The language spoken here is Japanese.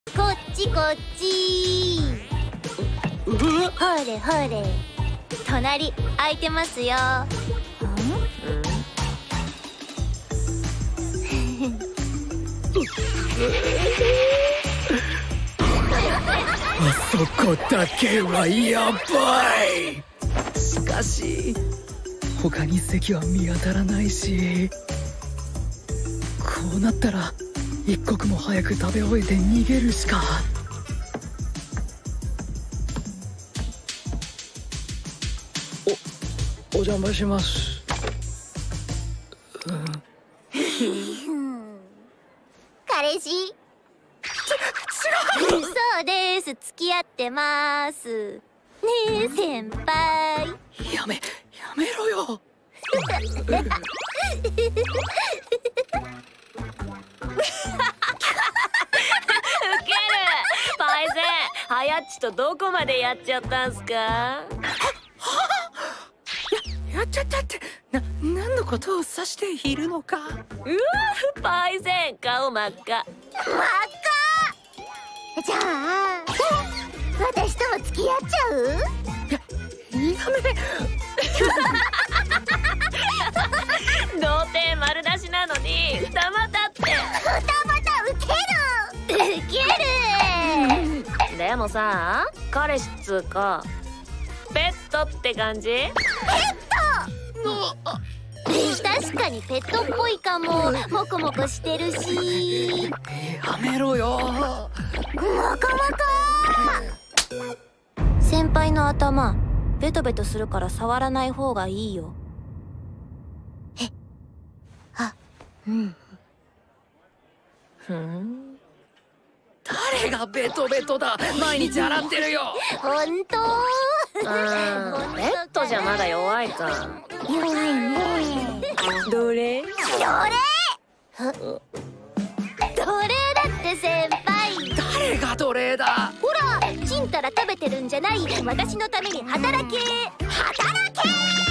こっちこっち。ほれほれ、隣空いてますよ。 あそこだけはやばい。しかし他に席は見当たらないし、こうなったら一刻も早く食べ終えて逃げるしか。お邪魔します。 彼氏？そうです。付き合ってます。ねえ先輩。 やめろよ。 ウケる。パイセン、はやっちとどこまでやっちゃったんすか？ やっちゃったって、何のことを指しているのか。 うわ、パイセン、顔真っ赤。 真っ赤。じゃあ私とも付き合っちゃう？ やめ。 童貞丸出しなのに二股って。 二股ウケる。ウケる。 でもさ、彼氏っつうかペットって感じ？ ペット。確かにペットっぽいかも。モコモコしてるし。 やめろよ。 モコモコ。先輩の頭ベトベトするから触らない方がいいよ。 誰がベトベトだ。毎日洗ってるよ。 本当？ ペットじゃまだ弱いか。 弱いね。 どれ？ 奴隷だって先輩。 誰が奴隷だ。 ほら、ちんたら食べてるんじゃない。私のために働け。働け。